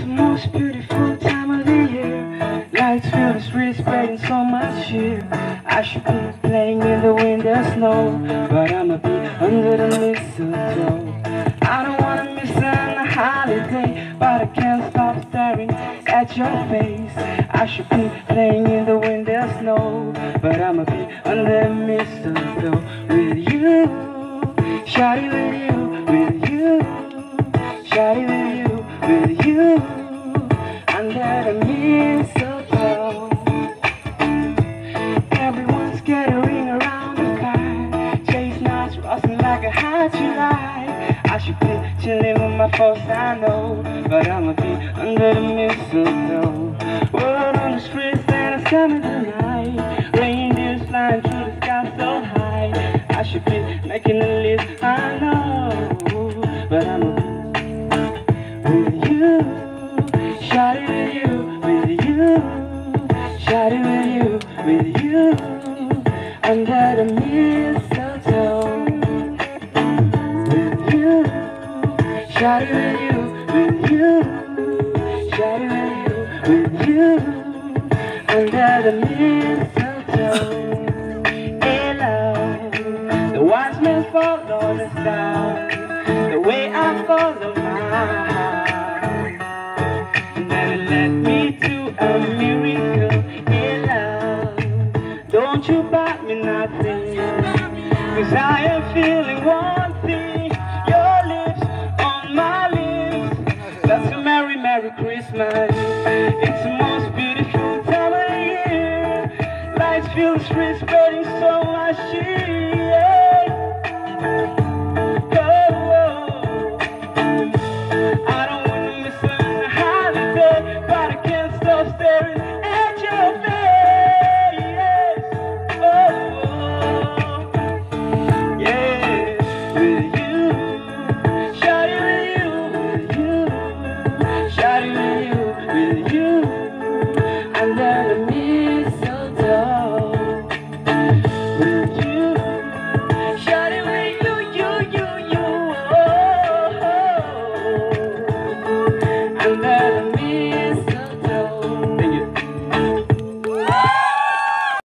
the most beautiful time of the year. Lights fill the streets, spreading so much cheer. I should be playing in the wind and snow, but I'ma be under the mistletoe. I don't wanna miss on a holiday, but I can't stop staring at your face. I should be playing in the wind and snow, but I'ma be under the mistletoe with you. Shawty, with you, with you. Shawty, with you, with you. Under the mistletoe. Everyone's gathering around the fire, chestnuts roasting like a hot July. I should be chilling with my folks, I know, but I'ma be under the mistletoe. Word on the streets that it's coming tonight. Reindeers flying through the sky so high. I should be making a list, I know, but I'ma be with you. Shawty, with you, with you. Shawty, with you, with you. Under the mistletoe. With you. Shawty, with you, with you. Shawty, with you, with you. Under the mistletoe. Hey love, the wise men follow the stars, the way I follow mine. Led me to a miracle. Hey love, don't you buy me nothing, 'cause I am feeling one thing. Your lips on my lips. That's a merry, merry Christmas. It's the most beautiful time of the year. Lights fill the streets, spreading so much cheer.